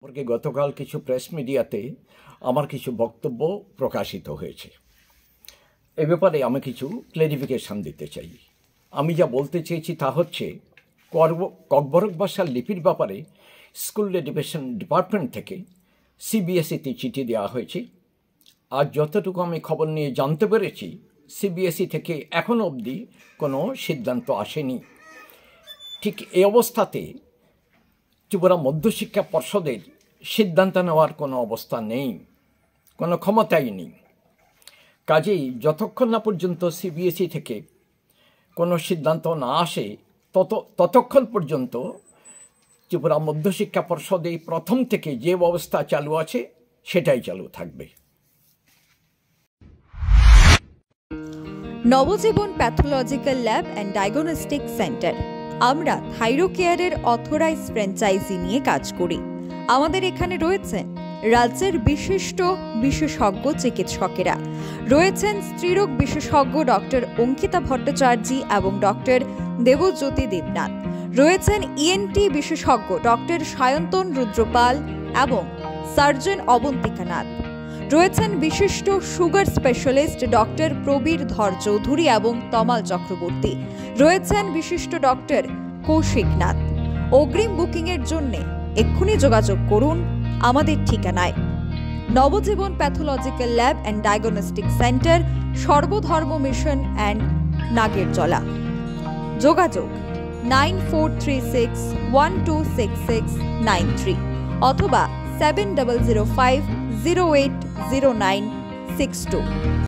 সম্পর্কে গতকাল কিছু প্রেস মিডিয়াতে আমার কিছু বক্তব্য প্রকাশিত হয়েছে। এ ব্যাপারে আমি কিছু ক্লারিফিকেশন দিতে চাই। আমি যা বলতে চেয়েছি তা হচ্ছে, ককবরক ভাষার লিপির ব্যাপারে স্কুল এডুকেশন ডিপার্টমেন্ট থেকে সিবিএসইতে চিঠি দেওয়া হয়েছে। আর যতটুকু আমি খবর নিয়ে জানতে পেরেছি, সিবিএসই থেকে এখনও অবধি কোনো সিদ্ধান্ত আসেনি। ঠিক এই অবস্থাতে ত্রিপুরা মধ্যশিক্ষা পর্ষদের সিদ্ধান্ত নেওয়ার কোনো অবস্থা নেই, কোনো ক্ষমতাই নেই। কাজেই যতক্ষণ না পর্যন্ত সিবিএসই থেকে কোনো সিদ্ধান্ত না আসে ততক্ষণ পর্যন্ত ত্রিপুরা মধ্যশিক্ষা পর্ষদে প্রথম থেকে যে ব্যবস্থা চালু আছে সেটাই চালু থাকবে। Nabajiban pathological lab and diagnostic centre. আমরা থাইরোকেয়ারের অথরাইজড ফ্র্যাঞ্চাইজি নিয়ে কাজ করি। আমাদের এখানে রয়েছেন রাজ্যের বিশিষ্ট বিশেষজ্ঞ চিকিৎসকেরা, রয়েছেন স্ত্রীরোগ বিশেষজ্ঞ ডক্টর অঙ্কিতা ভট্টাচার্য এবং ডক্টর দেবজ্যোতি দেবনাথ, রয়েছেন ইএনটি বিশেষজ্ঞ ডক্টর সায়ন্তন রুদ্রপাল এবং সার্জন অবন্তিকা নাথ, রয়েছেন বিশিষ্ট সুগার স্পেশালিস্ট ডক্টর প্রবীর ধর চৌধুরী এবং তমাল চক্রবর্তী, রয়েছেন বিশিষ্ট ডক্টর কৌশিক নাথ। অগ্রিম বুকিংয়ের জন্য এক্ষুনি যোগাযোগ করুন আমাদের ঠিকানায়। Nabajiban pathological lab and diagnostic centre, Sarbadharma Mission and Nagerjala. যোগাযোগ 9436126693 অথবা 7005080962।